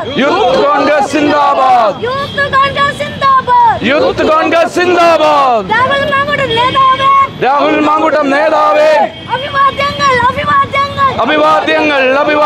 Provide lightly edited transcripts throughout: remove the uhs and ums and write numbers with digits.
Youth Congress സിന്ദാബാദ്. Youth Congress സിന്ദാബാദ്. രാഹുൽ മാങ്കൂട്ടം നേതാവേ. അഭിവാദ്യങ്ങൾ.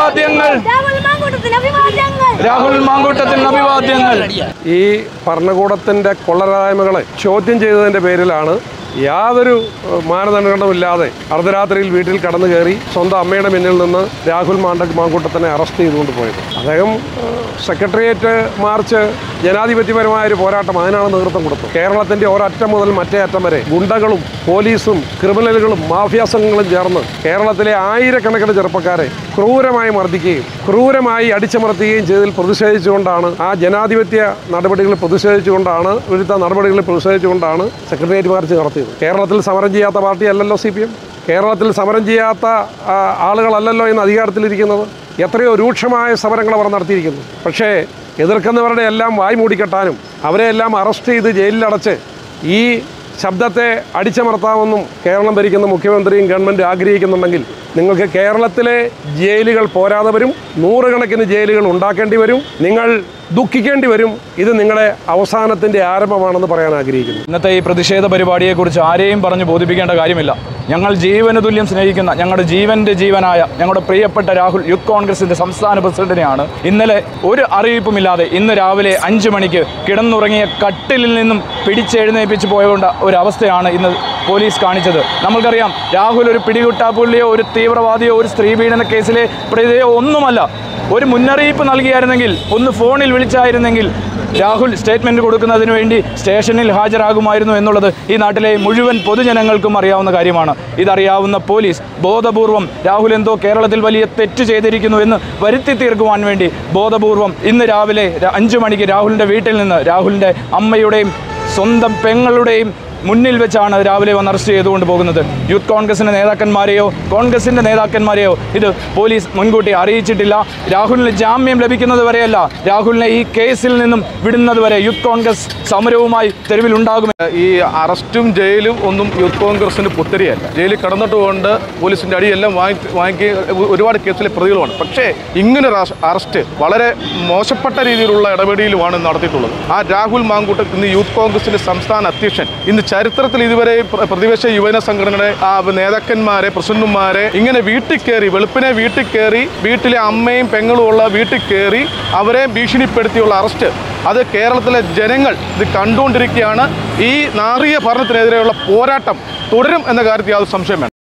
രാഹുൽ മാങ്കൂട്ടത്തിന് അഭിവാദ്യങ്ങൾ. ഈ ഭരണകൂടത്തിന്റെ കൊള്ളരായ്മകളെ ചോദ്യം ചെയ്തതിന്റെ പേരിലാണ് യാതൊരു മാനദണ്ഡമില്ലാതെ അർദ്ധരാത്രിയിൽ വീട്ടിൽ കടന്നു കയറി സ്വന്തം അമ്മയുടെ മുന്നിൽ നിന്ന് രാഹുൽ മാങ്കൂട്ടത്തിനെ അറസ്റ്റ് ചെയ്തുകൊണ്ട് പോയത്. അദ്ദേഹം സെക്രട്ടേറിയറ്റ് മാർച്ച് ജനാധിപത്യപരമായൊരു പോരാട്ടം, അതിനാണ് നേതൃത്വം കൊടുത്തത്. കേരളത്തിൻ്റെ ഒരറ്റം മുതൽ മറ്റേ അറ്റം വരെ ഗുണ്ടകളും പോലീസും ക്രിമിനലുകളും മാഫിയ സംഘങ്ങളും ചേർന്ന് കേരളത്തിലെ ആയിരക്കണക്കിന് ചെറുപ്പക്കാരെ ക്രൂരമായി മർദ്ദിക്കുകയും ക്രൂരമായി അടിച്ചമർത്തുകയും ചെയ്തതിൽ പ്രതിഷേധിച്ചുകൊണ്ടാണ്, ആ ജനാധിപത്യ നടപടികളിൽ പ്രതിഷേധിച്ചുകൊണ്ടാണ്, വിരുദ്ധ നടപടികളിൽ പ്രതിഷേധിച്ചുകൊണ്ടാണ് സെക്രട്ടേറിയറ്റ് മാർച്ച് നടത്തിയത്. കേരളത്തിൽ സമരം ചെയ്യാത്ത പാർട്ടിയല്ലല്ലോ CPM. കേരളത്തിൽ സമരം ചെയ്യാത്ത ആളുകളല്ലല്ലോ ഇന്ന് അധികാരത്തിലിരിക്കുന്നത്. എത്രയോ രൂക്ഷമായ സമരങ്ങൾ അവർ നടത്തിയിരിക്കുന്നു. പക്ഷേ എതിർക്കുന്നവരുടെ എല്ലാം വായ് മൂടിക്കെട്ടാനും അവരെയെല്ലാം അറസ്റ്റ് ചെയ്ത് ജയിലിലടച്ച് ഈ ശബ്ദത്തെ അടിച്ചമർത്താമെന്നും കേരളം ഭരിക്കുന്ന മുഖ്യമന്ത്രിയും ഗവൺമെൻറ് ആഗ്രഹിക്കുന്നുണ്ടെങ്കിൽ നിങ്ങൾക്ക് കേരളത്തിലെ ജയിലുകൾ പോരാതെ വരും. നൂറുകണക്കിന് ജയിലുകൾ ഉണ്ടാക്കേണ്ടി വരും. നിങ്ങൾ ദുഃഖിക്കേണ്ടി വരും. ഇത് നിങ്ങളുടെ അവസാനത്തിൻ്റെ ആരംഭമാണെന്ന് പറയാൻ ആഗ്രഹിക്കുന്നു. ഇന്നത്തെ ഈ പ്രതിഷേധ പരിപാടിയെക്കുറിച്ച് ആരെയും പറഞ്ഞ് ബോധിപ്പിക്കേണ്ട കാര്യമില്ല. ഞങ്ങൾ ജീവന് തുല്യം സ്നേഹിക്കുന്ന ഞങ്ങളുടെ ജീവനായ ഞങ്ങളുടെ പ്രിയപ്പെട്ട രാഹുൽ യൂത്ത് കോൺഗ്രസിൻ്റെ സംസ്ഥാന പ്രസിഡന്റിനെയാണ് ഇന്നലെ ഒരു അറിയിപ്പുമില്ലാതെ ഇന്ന് രാവിലെ 5 മണിക്ക് കിടന്നുറങ്ങിയ കട്ടിലിൽ നിന്നും പിടിച്ചെഴുന്നേൽപ്പിച്ച് പോയതുകൊണ്ട് ഒരവസ്ഥയാണ് ഇന്ന് പോലീസ് കാണിച്ചത്. നമ്മൾക്കറിയാം, രാഹുൽ ഒരു പിടികിട്ടാപ്പുള്ളിയോ ഒരു തീവ്രവാദിയോ ഒരു സ്ത്രീ പീഡന കേസിലെ പ്രതിയോ ഒന്നുമല്ല. ഒരു മുന്നറിയിപ്പ് നൽകിയായിരുന്നെങ്കിൽ, ഒന്ന് ഫോണിൽ വിളിച്ചായിരുന്നെങ്കിൽ രാഹുൽ സ്റ്റേറ്റ്മെൻറ്റ് കൊടുക്കുന്നതിന് വേണ്ടി സ്റ്റേഷനിൽ ഹാജരാകുമായിരുന്നു എന്നുള്ളത് ഈ നാട്ടിലെ മുഴുവൻ പൊതുജനങ്ങൾക്കും അറിയാവുന്ന കാര്യമാണ്. ഇതറിയാവുന്ന പോലീസ് ബോധപൂർവം രാഹുൽ എന്തോ കേരളത്തിൽ വലിയ തെറ്റ് ചെയ്തിരിക്കുന്നു എന്ന് വരുത്തി തീർക്കുവാൻ വേണ്ടി ബോധപൂർവം ഇന്ന് രാവിലെ 5 മണിക്ക് രാഹുലിൻ്റെ വീട്ടിൽ നിന്ന് രാഹുലിൻ്റെ അമ്മയുടെയും സ്വന്തം പെങ്ങളുടെയും മുന്നിൽ വെച്ചാണ് രാവിലെ വന്ന് അറസ്റ്റ് ചെയ്തുകൊണ്ട് പോകുന്നത്. യൂത്ത് കോൺഗ്രസിൻ്റെ നേതാക്കന്മാരെയോ കോൺഗ്രസിൻ്റെ നേതാക്കന്മാരെയോ ഇത് പോലീസ് മുൻകൂട്ടി അറിയിച്ചിട്ടില്ല. രാഹുലിന് ജാമ്യം ലഭിക്കുന്നത് വരെയല്ല, രാഹുലിനെ ഈ കേസിൽ നിന്നും വിടുന്നത് വരെ യൂത്ത് കോൺഗ്രസ് സമരവുമായി തെരുവിലുണ്ടാകും. ഈ അറസ്റ്റും ജയിലും ഒന്നും യൂത്ത് കോൺഗ്രസിന് പുത്തരിയല്ല. ജയിലിൽ കടന്നിട്ടുകൊണ്ട് പോലീസിൻ്റെ അടിയെല്ലാം വാങ്ങി ഒരുപാട് കേസിലെ പ്രതികളുമാണ്. പക്ഷേ ഇങ്ങനൊരു അറസ്റ്റ് വളരെ മോശപ്പെട്ട രീതിയിലുള്ള ഇടപെടലുമാണ് നടത്തിയിട്ടുള്ളത്. ആ രാഹുൽ മാങ്കൂട്ടം ഇന്ന് യൂത്ത് കോൺഗ്രസിൻ്റെ സംസ്ഥാന അധ്യക്ഷൻ, ഇന്ന് ചരിത്രത്തിൽ ഇതുവരെ പ്രതിപക്ഷ യുവജന സംഘടനയുടെ നേതാക്കന്മാരെ, പ്രസിഡന്റുമാരെ ഇങ്ങനെ വീട്ടിൽ കയറി, വെളുപ്പിനെ വീട്ടിൽ കയറി, വീട്ടിലെ അമ്മയും പെങ്ങളും ഉള്ള വീട്ടിൽ കയറി അവരെ ഭീഷണിപ്പെടുത്തിയുള്ള അറസ്റ്റ്, അത് കേരളത്തിലെ ജനങ്ങൾ ഇത് കണ്ടുകൊണ്ടിരിക്കുകയാണ്. ഈ നാറിയ ഭരണത്തിനെതിരെയുള്ള പോരാട്ടം തുടരും എന്ന കാര്യത്തിൽ യാതൊരു സംശയം വേണം.